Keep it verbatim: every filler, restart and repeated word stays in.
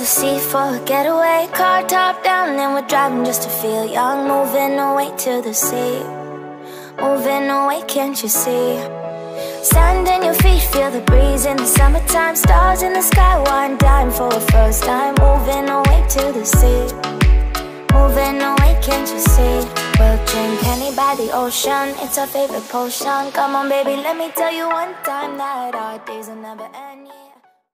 the sea for a getaway. Car top down and we're driving just to feel young. Moving away to the sea, moving away, can't you see? Sand in your feet, feel the breeze in the summertime. Stars in the sky, one dime for a first time. Moving away to the sea, moving away, can't you see? We'll drink honey by the ocean, it's our favorite potion. Come on baby, let me tell you one time that our days will never end.